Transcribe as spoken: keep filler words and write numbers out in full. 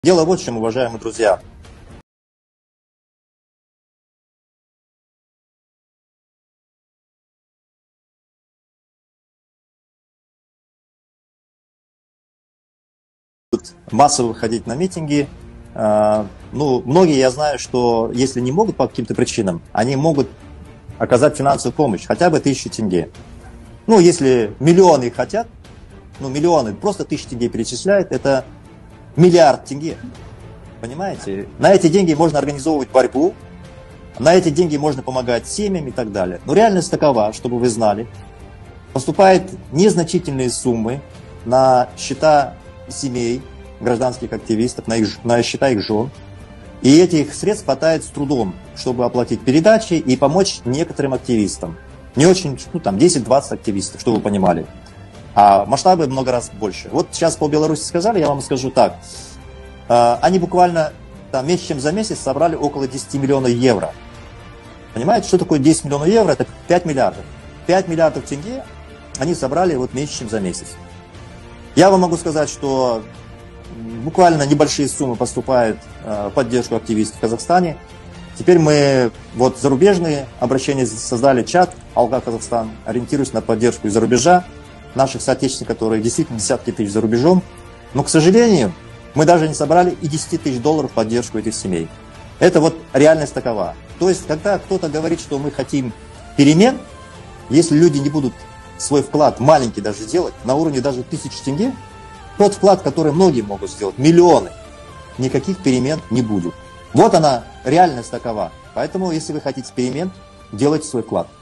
Дело вот в чем, уважаемые друзья. Массово выходить на митинги. Ну, многие, я знаю, что если не могут по каким-то причинам, они могут оказать финансовую помощь, хотя бы тысячу тенге. Ну, если миллионы хотят, ну, миллионы, просто тысячу тенге перечисляют, это миллиард тенге. Понимаете? На эти деньги можно организовывать борьбу, на эти деньги можно помогать семьям и так далее. Но реальность такова, чтобы вы знали, поступают незначительные суммы на счета семей гражданских активистов, на, их, на счета их жен. И этих средств хватает с трудом, чтобы оплатить передачи и помочь некоторым активистам. Не очень, ну там десять-двадцать активистов, чтобы вы понимали. А масштабы много раз больше. Вот сейчас по Беларуси сказали, я вам скажу так. Они буквально там, меньше чем за месяц собрали около десяти миллионов евро. Понимаете, что такое десять миллионов евро? Это пять миллиардов. пять миллиардов тенге они собрали вот меньше, чем за месяц. Я вам могу сказать, что буквально небольшие суммы поступают в поддержку активистов в Казахстане. Теперь мы вот зарубежные обращения создали чат «Алга Казахстан», ориентируясь на поддержку из-за рубежа, наших соотечественников, которые действительно десятки тысяч за рубежом. Но, к сожалению, мы даже не собрали и десяти тысяч долларов в поддержку этих семей. Это вот реальность такова. То есть, когда кто-то говорит, что мы хотим перемен, если люди не будут свой вклад маленький даже делать, на уровне даже тысячи тенге, тот вклад, который многие могут сделать, миллионы, никаких перемен не будет. Вот она, реальность такова. Поэтому, если вы хотите перемен, делайте свой вклад.